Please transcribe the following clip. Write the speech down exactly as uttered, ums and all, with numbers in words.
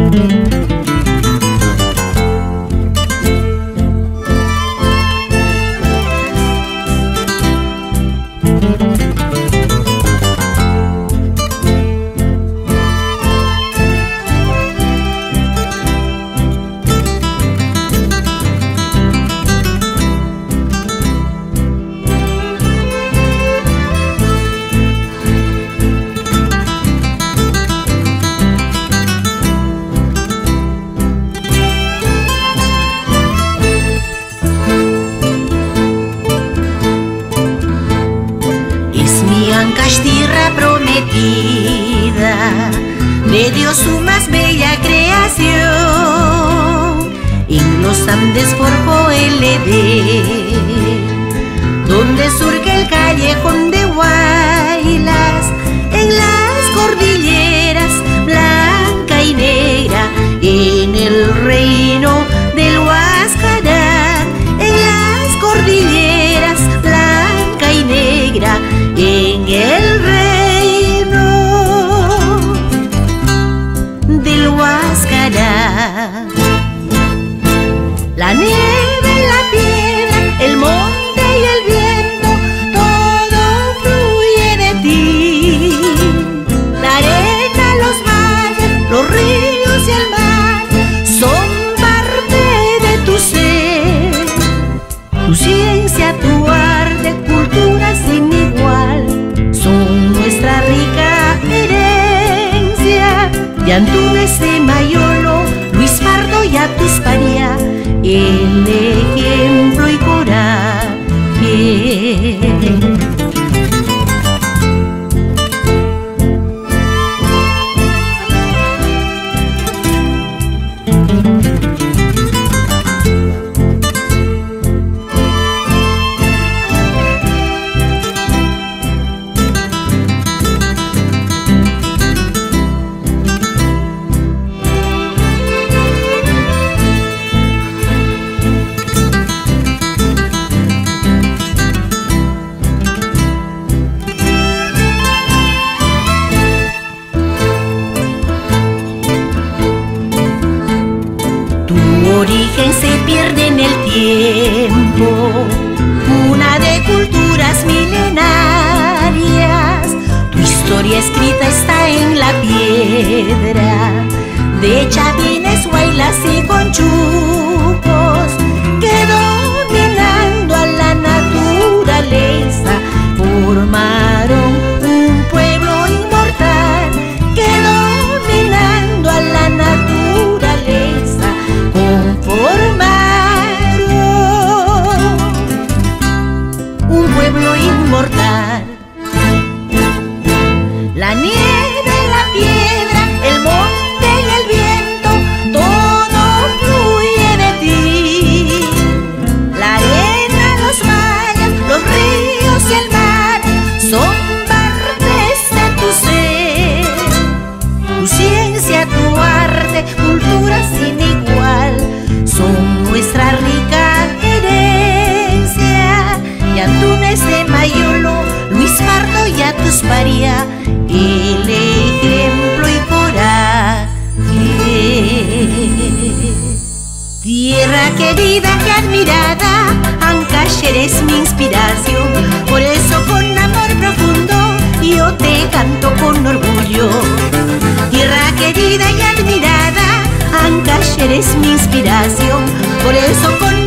Tierra prometida de Dios, su más bella creación. En los Andes forjó el Edén, donde surge el callejón de Huaylas, en las cordilleras blanca y negra, en el reino del Huascarán, en las cordilleras blanca y negra, en el reino del Huascarán. La nieve, la piedra, el monte y el viento, todo fluye de ti. La arena, los valles, los ríos y el mar son parte de tu ser. Tu ciencia, tu arte, cultura sin igual son nuestra rica herencia. De Antúnez de Mayolo, Luis Pardo y Atusparía, el ejemplo y coraje. Origen se pierde en el tiempo, una de culturas milenarias. Tu historia escrita está en la piedra de Chavines, Huaylas y Conchupos, que dominando a la naturaleza formaron un pueblo inmortal, que dominando a la naturaleza conformaron un pueblo inmortal. La nieve, la piedra, el monte y el viento, todo fluye de ti. La arena, los valles, los ríos y el mar son partes de tu ser. Tu ciencia, tu arte, cultura sin igual son nuestra rica herencia. Y Antúnez de Mayolo, Luis Pardo y Atusparía, el ejemplo y coraje. Tierra querida y admirada, Ancash eres mi inspiración. Por eso con amor profundo yo te canto con orgullo. Tierra querida y admirada, Ancash eres mi inspiración. Por eso con